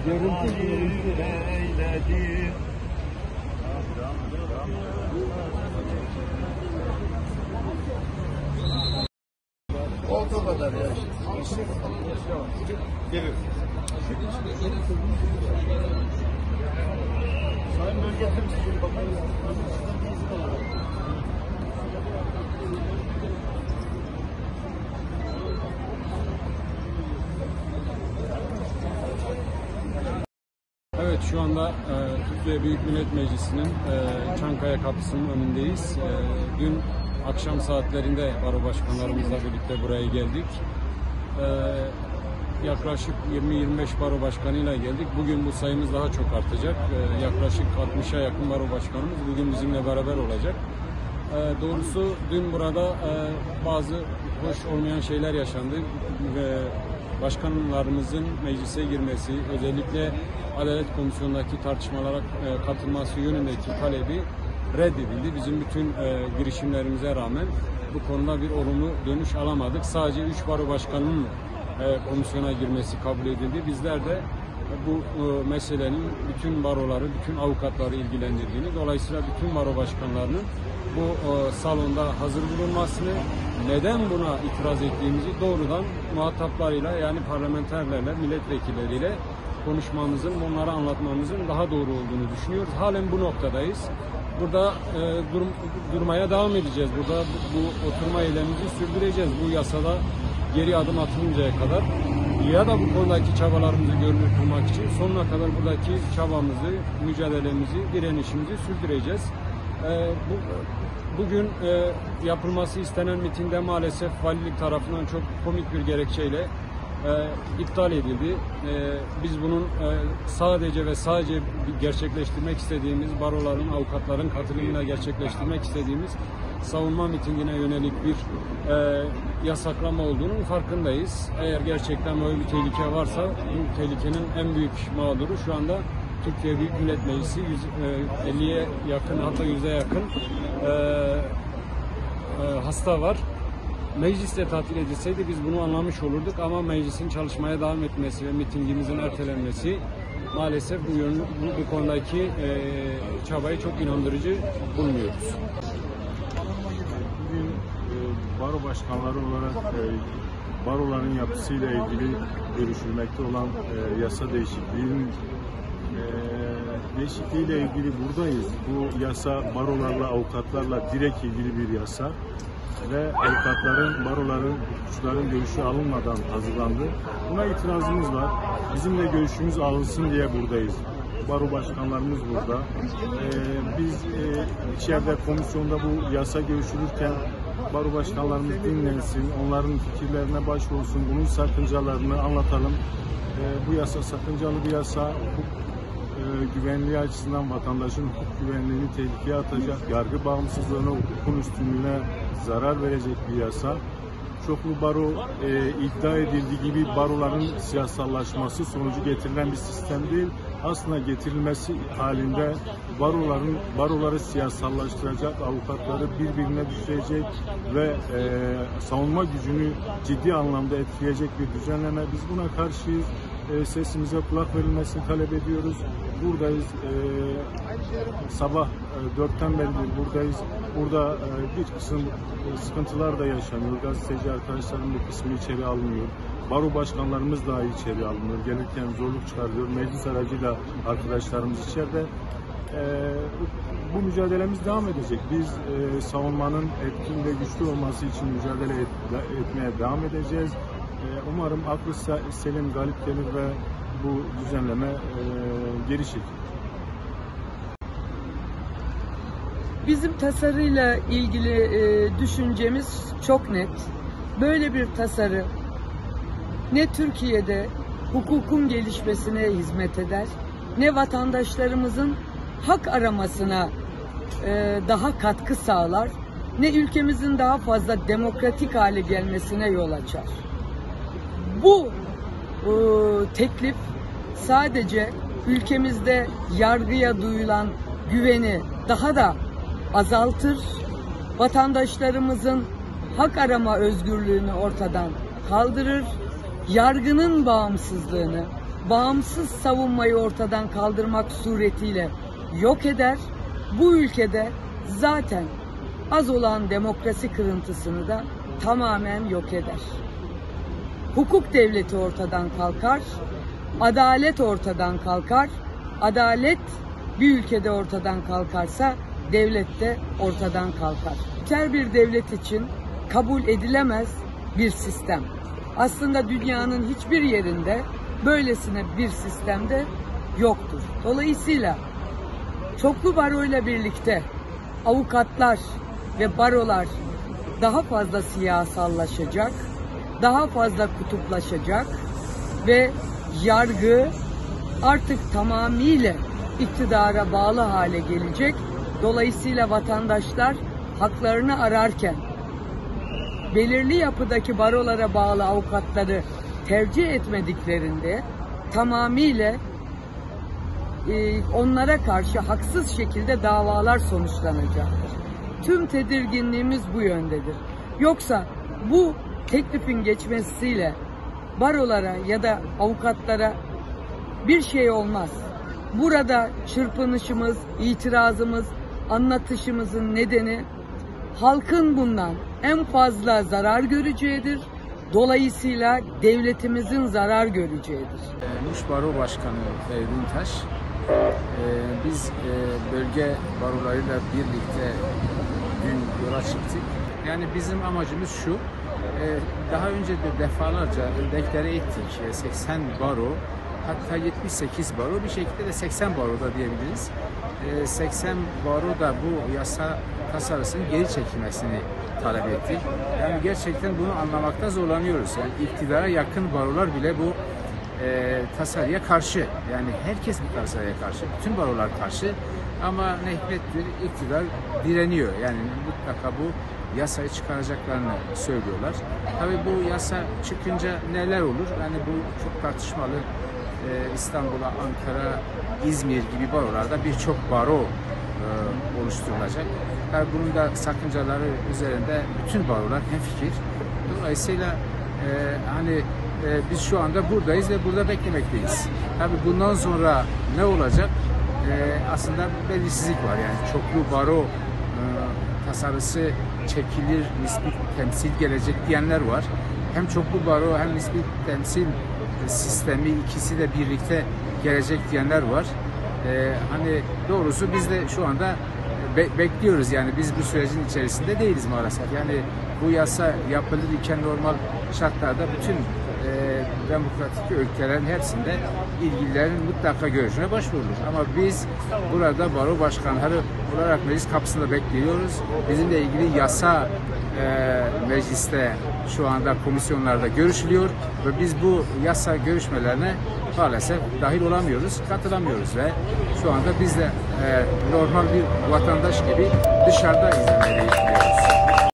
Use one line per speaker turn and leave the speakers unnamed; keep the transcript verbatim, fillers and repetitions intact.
Görüntü eyledi. Olduğu kadar ya. Geliyor. Sayın Bölge Temsilcisi Bakanı.
Evet, şu anda e, Türkiye Büyük Millet Meclisi'nin e, Çankaya kapısının önündeyiz. E, dün akşam saatlerinde baro başkanlarımızla birlikte buraya geldik. E, yaklaşık yirmi yirmi beş baro başkanıyla geldik. Bugün bu sayımız daha çok artacak. E, yaklaşık altmışa yakın baro başkanımız bugün bizimle beraber olacak. E, doğrusu dün burada e, bazı hoş olmayan şeyler yaşandı ve başkanlarımızın meclise girmesi, özellikle Adalet Komisyonu'ndaki tartışmalara e, katılması yönündeki talebi reddedildi. Bizim bütün e, girişimlerimize rağmen bu konuda bir olumlu dönüş alamadık. Sadece üç baro başkanının e, komisyona girmesi kabul edildi. Bizler de bu e, meselenin bütün baroları, bütün avukatları ilgilendirdiğini, dolayısıyla bütün baro başkanlarının bu e, salonda hazır bulunmasını, neden buna itiraz ettiğimizi doğrudan muhataplarıyla, yani parlamenterlerle, milletvekilleriyle konuşmamızın, bunları anlatmamızın daha doğru olduğunu düşünüyoruz. Halen bu noktadayız. Burada e, dur, durmaya devam edeceğiz. Burada bu, bu oturma eylemimizi sürdüreceğiz. Bu yasada geri adım atılıncaya kadar ya da bu konudaki çabalarımızı görünür kılmak için sonuna kadar buradaki çabamızı, mücadelemizi, direnişimizi sürdüreceğiz. E, bu, bugün e, yapılması istenen mitinde maalesef valilik tarafından çok komik bir gerekçeyle E, iptal edildi. E, biz bunun e, sadece ve sadece gerçekleştirmek istediğimiz, baroların, avukatların katılımıyla gerçekleştirmek istediğimiz savunma mitingine yönelik bir e, yasaklama olduğunun farkındayız. Eğer gerçekten böyle bir tehlike varsa, bu tehlikenin en büyük mağduru şu anda Türkiye Büyük Millet Meclisi. elliye yakın, hatta yüze yakın e, e, hasta var. Mecliste tatil edilseydi biz bunu anlamış olurduk, ama meclisin çalışmaya devam etmesi ve mitingimizin ertelenmesi maalesef bu, yön, bu, bu konudaki e, çabayı çok inandırıcı bulmuyoruz.
Bugün e, baro başkanları olarak e, baroların yapısıyla ilgili görüşülmekte olan e, yasa değişikliğinin e, değişikliğiyle ilgili buradayız. Bu yasa barolarla, avukatlarla direkt ilgili bir yasa ve avukatların, baroların, hukukçuların görüşü alınmadan hazırlandı. Buna itirazımız var. Bizim de görüşümüz alınsın diye buradayız. Baro başkanlarımız burada. Ee, biz e, içeride komisyonda bu yasa görüşülürken baro başkanlarımız dinlensin, onların fikirlerine başvursun, bunun sakıncalarını anlatalım. Ee, bu yasa sakıncalı bir yasa. Hukuk e, güvenliği açısından vatandaşın hukuk güvenliğini tehlikeye atacak, yargı bağımsızlığına, hukukun üstünlüğüne zarar verecek bir yasa. Çoklu baro e, iddia edildiği gibi baroların siyasallaşması sonucu getirilen bir sistem değil. Aslında getirilmesi halinde baroların baroları siyasallaştıracak, avukatları birbirine düşürecek ve e, savunma gücünü ciddi anlamda etkileyecek bir düzenleme. Biz buna karşıyız. E, sesimize kulak verilmesini talep ediyoruz. Buradayız. E, sabah e, dörtten beridir buradayız. Burada e, bir kısım e, sıkıntılar da yaşanıyor. Gazeteci arkadaşların bir kısmı içeri alınıyor. Baro başkanlarımız dahi içeri alınıyor. Gelirken zorluk çıkarıyor. Meclis aracıyla arkadaşlarımız içeride. E, bu mücadelemiz devam edecek. Biz e, savunmanın etkin ve güçlü olması için mücadele et, etmeye devam edeceğiz. Umarım aklı selim galip gelir ve bu düzenleme e, geri çekilir.
Bizim tasarıyla ilgili e, düşüncemiz çok net. Böyle bir tasarı ne Türkiye'de hukukun gelişmesine hizmet eder, ne vatandaşlarımızın hak aramasına e, daha katkı sağlar, ne ülkemizin daha fazla demokratik hale gelmesine yol açar. Bu e, teklif sadece ülkemizde yargıya duyulan güveni daha da azaltır, vatandaşlarımızın hak arama özgürlüğünü ortadan kaldırır, yargının bağımsızlığını, bağımsız savunmayı ortadan kaldırmak suretiyle yok eder. Bu ülkede zaten az olan demokrasi kırıntısını da tamamen yok eder. Hukuk devleti ortadan kalkar, adalet ortadan kalkar. Adalet bir ülkede ortadan kalkarsa devlet de ortadan kalkar. Otoriter bir devlet için kabul edilemez bir sistem. Aslında dünyanın hiçbir yerinde böylesine bir sistemde yoktur. Dolayısıyla çoklu baroyla birlikte avukatlar ve barolar daha fazla siyasallaşacak, daha fazla kutuplaşacak ve yargı artık tamamıyla iktidara bağlı hale gelecek. Dolayısıyla vatandaşlar haklarını ararken belirli yapıdaki barolara bağlı avukatları tercih etmediklerinde tamamıyla e, onlara karşı haksız şekilde davalar sonuçlanacaktır. Tüm tedirginliğimiz bu yöndedir. Yoksa bu teklifin geçmesiyle barolara ya da avukatlara bir şey olmaz. Burada çırpınışımız, itirazımız, anlatışımızın nedeni halkın bundan en fazla zarar göreceğidir. Dolayısıyla devletimizin zarar göreceğidir.
Muş Baro Başkanı Feridun Taş, biz bölge barolarıyla birlikte dün yola çıktık. Yani bizim amacımız şu, daha önce de defalarca deklare ettik, seksen baro, hatta yetmiş sekiz baro, bir şekilde de seksen baro da diyebiliriz. seksen baro da bu yasa tasarısının geri çekilmesini talep ettik. Yani gerçekten bunu anlamakta zorlanıyoruz. Yani iktidara yakın barolar bile bu e, tasarıya karşı. Yani herkes bu tasarıya karşı. Bütün barolar karşı. Ama ne hikmettir, iktidar direniyor. Yani mutlaka bu yasayı çıkaracaklarını söylüyorlar. Tabii bu yasa çıkınca neler olur? Yani bu çok tartışmalı. Ee, İstanbul'a, Ankara, İzmir gibi barolarda birçok baro e, oluşturulacak. Tabii bunun da sakıncaları üzerinde bütün barolar hemfikir. Dolayısıyla e, hani e, biz şu anda buradayız ve burada beklemekteyiz. Tabii bundan sonra ne olacak? E, aslında belirsizlik var. Yani çoklu baro e, tasarısı çekilir, nispi temsil gelecek diyenler var. Hem çoklu baro hem nispi temsil sistemi ikisi de birlikte gelecek diyenler var. Ee, hani doğrusu biz de şu anda be bekliyoruz, yani biz bu sürecin içerisinde değiliz maalesef. Yani bu yasa yapılırken normal şartlarda bütün e, demokratik ülkelerin hepsinde ilgililerin mutlaka görüşüne başvurulur. Ama biz burada baro başkanları olarak meclis kapısında bekliyoruz. Bizimle ilgili yasa e, mecliste şu anda komisyonlarda görüşülüyor ve biz bu yasa görüşmelerine maalesef dahil olamıyoruz, katılamıyoruz ve şu anda biz de e, normal bir vatandaş gibi dışarıda izlemeyi düşünüyoruz.